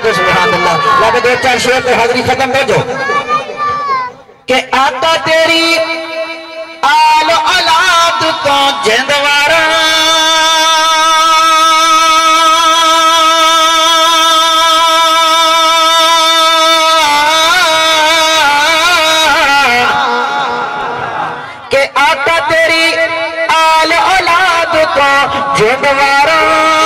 सुभान अल्लाह। लाके दो चार शेर पे हाजिरी खत्म कर दो कि आका तेरी आल औलाद तो जिंदवारा के आका तेरी आल औलाद तो जिंदवारा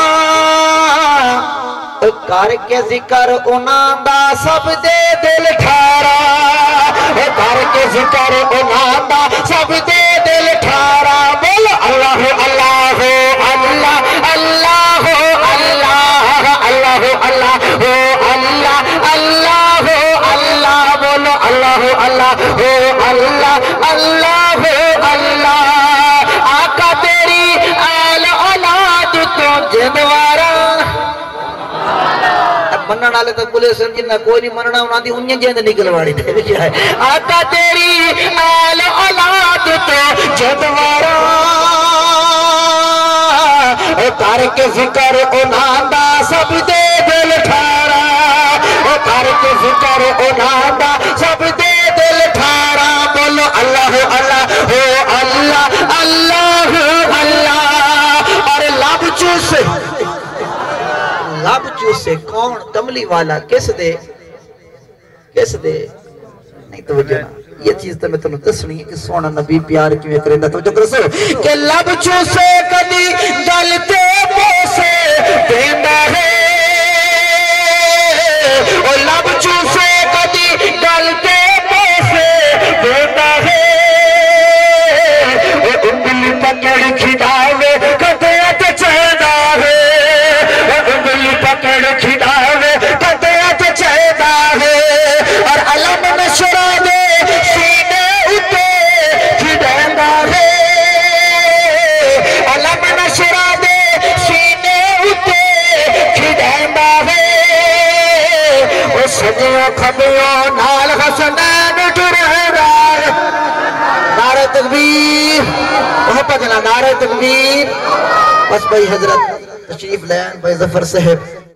करके जिक्र उन्हां दा सब दे दिल ठारा करके जिक्र उन्हां दा सब दे दिल ठारा बोल अल्लाह अल्लाह अल्लाह अल्लाह अल्लाह अल्लाह अल्लाह अल्लाह अल्लाह अल्लाह बोलो अल्लाह अल्लाह अल्लाह अल्लाह अल्लाह आका तेरी आल औलाद तो जिंदवारा मनण वाले तो बोले जिन्ना कोई नहीं मनना उन्हां दी उन्हें जेंद निकलवाड़ी है आका तेरी आल औलाद तो जदवारा करके जिक्र उन्हां दा सब दे दिल ठारा करके जिक्र उन्हां दा सब दे दिल ठारा बोलो अल्लाह अल्लाह अल्लाह अल्लाह अल्लाह। और लब चूसे लब चूसे कौन कमली वाला किस दे नहीं तो ये चीज तो मैं तुम्हें दसनी है कि सोना नबी प्यार किवें करेंदा तो जो दसो कि लब चूसे कदी गल ते पोसे देंदा है ओ लब चूसे कदी गल ते पोसे देंदा है ओ उंगली पकड़ खिदावे कदे ते चेदा है उंगली पकड़ खिदावे कदे ते चेदा है। और अलम नशरा दे सीने उते खिदांदा है अलम नशरा दे सीने उते खिदांदा है ओ सजियो खबियो नाल हसनैन टुरदा नारे तकबीर ओ भजना नारे तकबीर। बस भाई हजरत तशरीफ लाए भाई जफर साहब